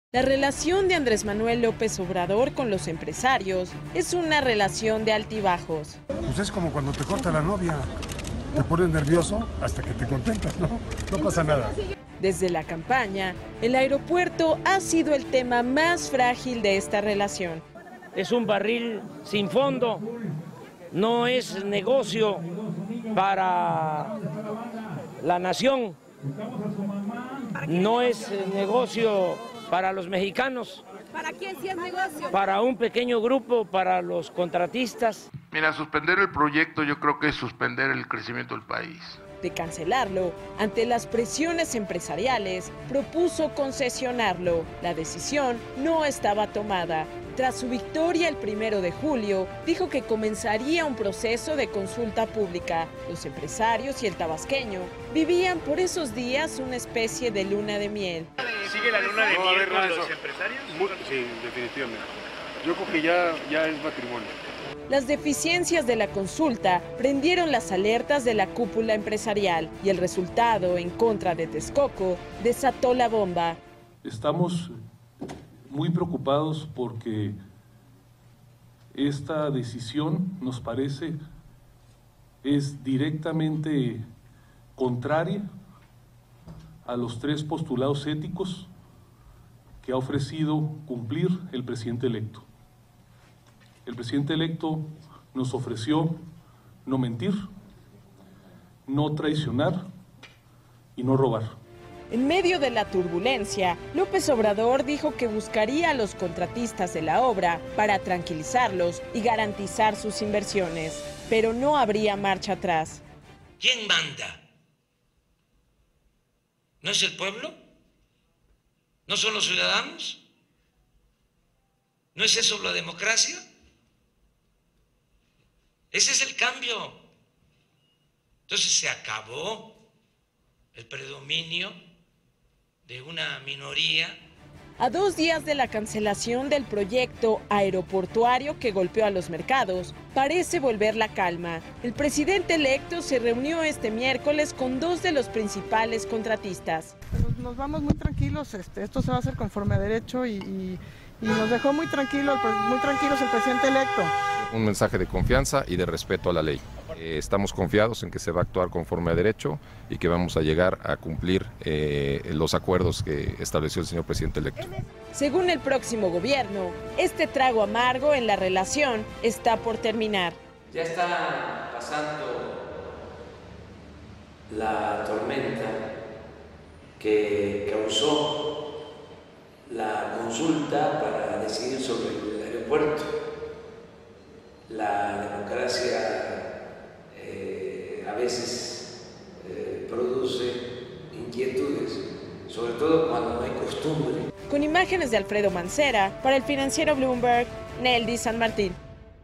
La relación de Andrés Manuel López Obrador con los empresarios es una relación de altibajos. Pues es como cuando te corta la novia, te pones nervioso hasta que te contentas, ¿no? No pasa nada. Desde la campaña, el aeropuerto ha sido el tema más frágil de esta relación. Es un barril sin fondo, no es negocio para la nación, no es negocio para los mexicanos. ¿Para quién sí es negocio? Para un pequeño grupo, para los contratistas. Mira, suspender el proyecto yo creo que es suspender el crecimiento del país. De cancelarlo, ante las presiones empresariales, propuso concesionarlo. La decisión no estaba tomada. Tras su victoria el 1 de julio, dijo que comenzaría un proceso de consulta pública. Los empresarios y el tabasqueño vivían por esos días una especie de luna de miel. ¿Sigue la luna de miel con los empresarios? Sí, definitivamente. Yo creo que ya es matrimonio. Las deficiencias de la consulta prendieron las alertas de la cúpula empresarial y el resultado en contra de Texcoco desató la bomba. Estamos muy preocupados porque esta decisión, nos parece, es directamente contraria a los 3 postulados éticos que ha ofrecido cumplir el presidente electo. El presidente electo nos ofreció no mentir, no traicionar y no robar. En medio de la turbulencia, López Obrador dijo que buscaría a los contratistas de la obra para tranquilizarlos y garantizar sus inversiones, pero no habría marcha atrás. ¿Quién manda? ¿No es el pueblo? ¿No son los ciudadanos? ¿No es eso la democracia? Ese es el cambio. Entonces se acabó el predominio de una minoría. A 2 días de la cancelación del proyecto aeroportuario que golpeó a los mercados, parece volver la calma. El presidente electo se reunió este miércoles con 2 de los principales contratistas. Nos vamos muy tranquilos, esto se va a hacer conforme a derecho y nos dejó muy tranquilos el presidente electo. Un mensaje de confianza y de respeto a la ley. Estamos confiados en que se va a actuar conforme a derecho y que vamos a llegar a cumplir los acuerdos que estableció el señor presidente electo. Según el próximo gobierno, este trago amargo en la relación está por terminar. Ya está pasando la tormenta que causó la consulta para decidir sobre el aeropuerto. La democracia a veces produce inquietudes, sobre todo cuando no hay costumbre. Con imágenes de Alfredo Mancera, para el financiero Bloomberg, Neldy San Martín.